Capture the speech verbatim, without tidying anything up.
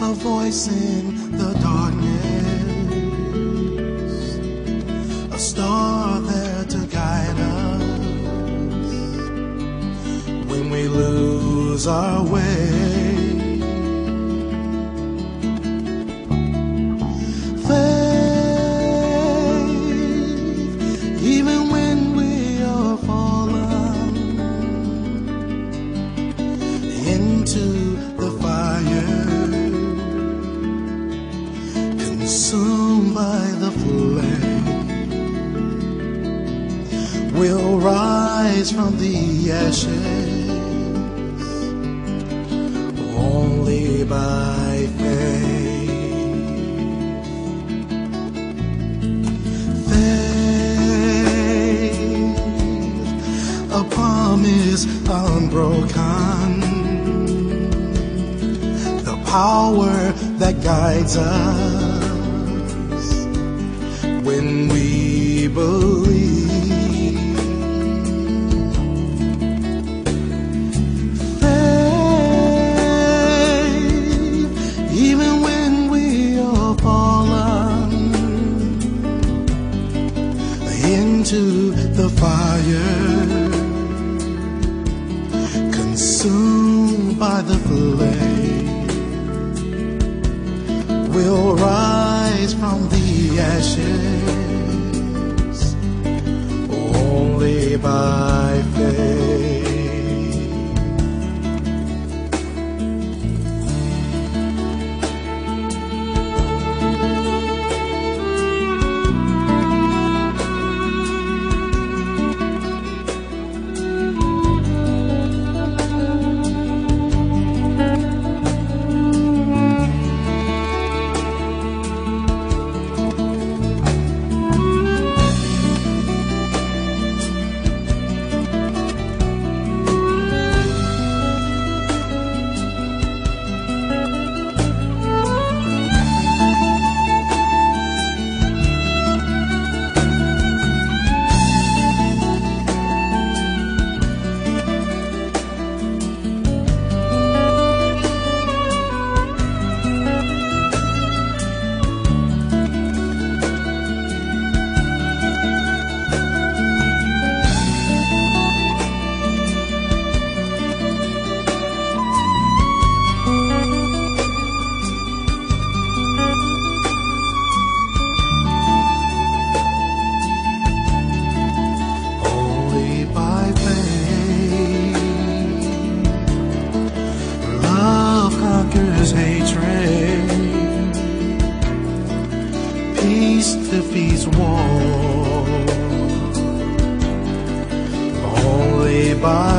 a voice in the darkness, a star there to guide us when we lose our way. Faith, even when we are fallen into the fire, consumed by the flame, we'll rise from the ashes only by faith. Faith, a promise unbroken, the power that guides us when we believe. Faith, even when we are fallen into the fire, consumed by the flame, we'll rise from the ashes only by faith. Hatred, peace defeats war, only by